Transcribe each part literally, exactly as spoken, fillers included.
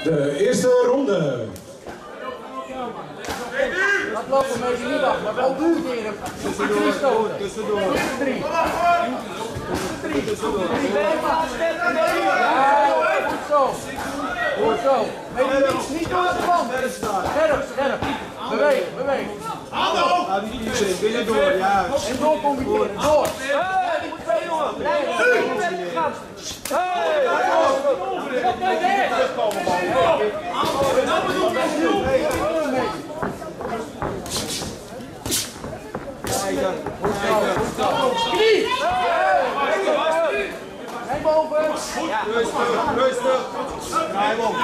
De eerste ronde. Laat lopen, maar je niet wachten. Maar wel duur keren. Tussendoor. Tussendoor. Drie. Drie. Tussendoor. Ja, goed zo. Goed zo. Niet, niet door de band. Scherp, scherp. Beweeg, beweeg. Hallo! Nou, die kiezen, binnen door, ja. En door combineren. Door. Knie! Hij boven! Rustig, rustig! Draai hem om.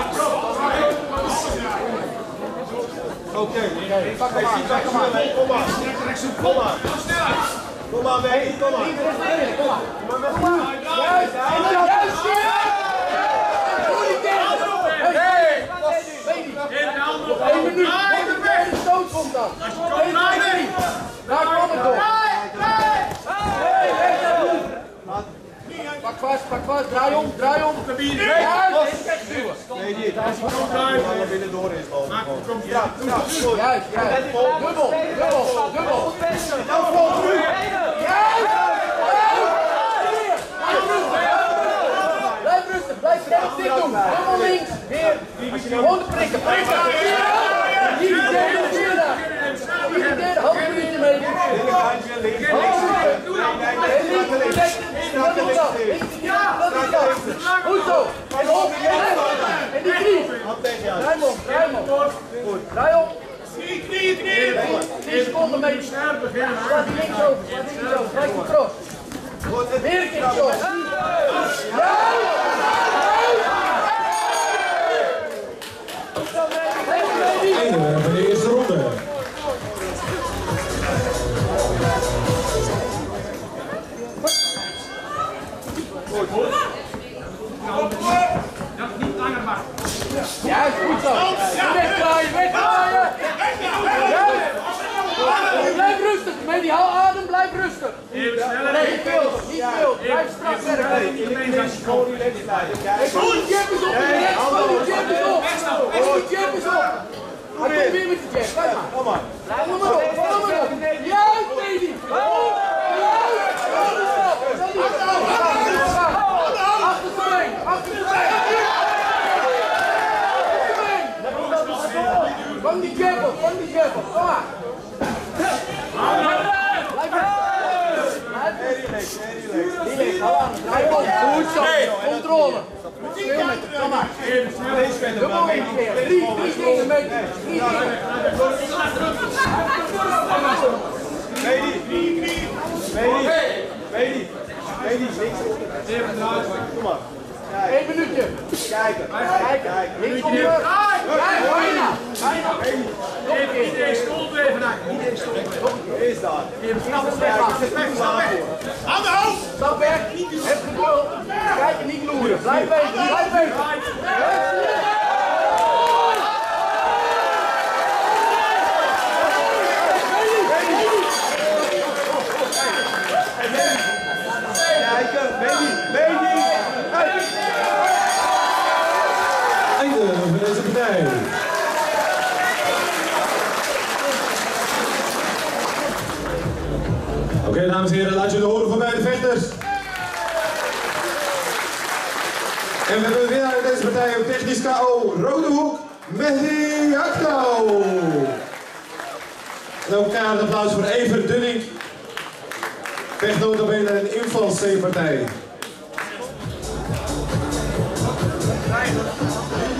Oké, pak hem aan, pak hem aan. Kom maar, kom maar. Kom maar mee, kom maar. Kom maar. Kom maar. Juist, juist, Nog één minuut, de stoot komt dan. Daar kwam het door. Pak vast, pak vast, draai om, draai om. Juist, nee, niet. Als hij komt draaien, dan binnen door is. Ja, juist, juist. Dubbel, dubbel, dubbel. Dan volgt u. Juist. Blijf rustig, blijf rustig dit doen. Helemaal links. Weer. Gewoon prikken, prikken. Niet de derde, vierde. Niet de derde, half minuutje mee. Goed zo. En op. En die knie. Draai hem om, draai hem om. Goed, draai om. Knie, knie, knie. tien seconden mee. Slaat die links over, slaat die links over. Gelijk op cross. Weer een keer zo. Ja! Einde van de eerste ronde. Dat niet langer mag. Juist, goed zo. Wegdraaien, wegdraaien. Juist. Blijf rustig. Met die adem, blijf rustig. Even sneller. Nee, niet veel, niet veel. Blijf strak werken. Gewoon die links blijven. Gooi die jab eens op, gooi die jab eens op. Gooi die jab eens op. Hij komt weer met de jab, kijk maar. Kom maar. Kom maar op, kom maar op. Juist, baby. Juist. Achter de been, achter de been. Vang die jab op, vang die jab op. Kom maar. Goed zo, controle. Veel meter, kom maar. Dubbel één keer. Drie, drie dingen meter. Drie dingen. Medi, Medi, Medi, Medi, links. Kom maar. Eén minuutje. Kijken, kijken. Links onder. Kijk, bijna. Bijna. Nog een keer. Iedereen stolt even naar. Iedereen stolt even. Is daar. Stap weg, stap weg. Aan de hoofd! Stap weg. Heb geduld. Kijk en niet loeren. Blijf weten, blijf weten. Kijken, Medi, Medi! Einde van deze partij. Oké, okay, dames en heren, laat jullie horen van beide vechters. En we hebben de winnaar in deze partij op technisch K O, Rode Hoek, Mehdi Akto. En ook een applaus voor Evert Dunning. Vecht notabene een invalspartij.